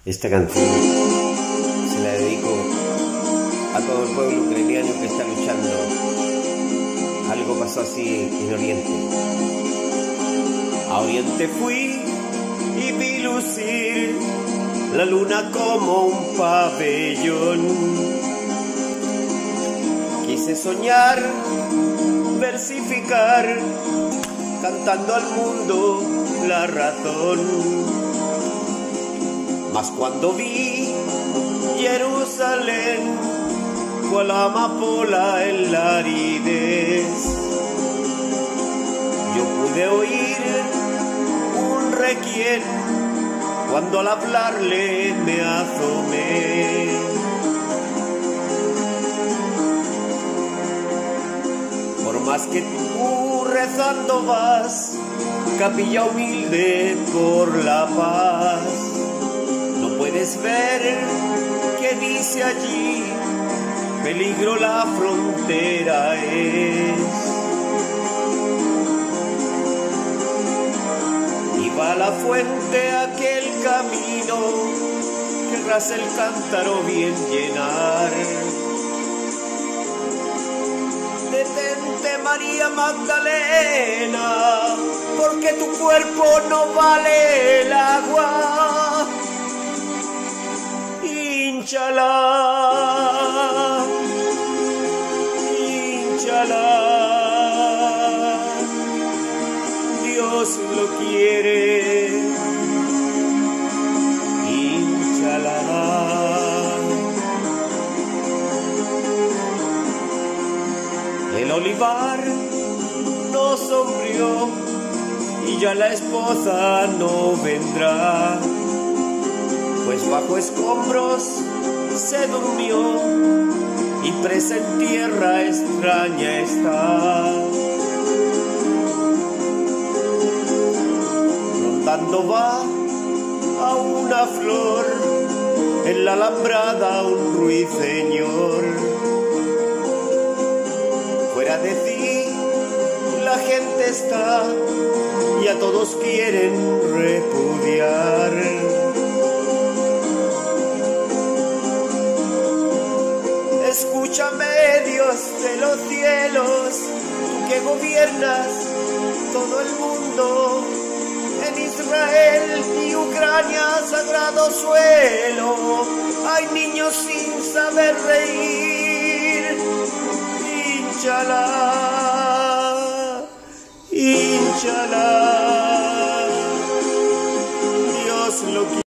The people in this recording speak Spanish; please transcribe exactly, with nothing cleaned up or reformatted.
Esta canción se la dedico a todo el pueblo ucraniano que está luchando. Algo pasó así en Oriente. A Oriente fui y vi lucir la luna como un pabellón. Quise soñar, versificar, cantando al mundo la razón. Mas cuando vi Jerusalén, cual amapola en la aridez, yo pude oír un requiem cuando al hablarle me asomé. Por más que tú rezando vas, capilla humilde por la paz, no puedes ver que dice allí, peligro la frontera es. Y va a la fuente aquel camino, querrás el cántaro bien llenar. Detente, María Magdalena, porque tu cuerpo no vale el agua. Inchalá, inchalá, Dios lo quiere. Inchalá. El olivar no sombrío y ya la esposa no vendrá, pues bajo escombros se durmió y presa en tierra extraña está. Rondando va a una flor en la alambrada un ruiseñor. Fuera de ti la gente está y a todos quieren repudiar. Escúchame, Dios de los cielos, tú que gobiernas todo el mundo, en Israel y Ucrania, sagrado suelo, hay niños sin saber reír. Inchalá, inchalá, Dios lo quiere.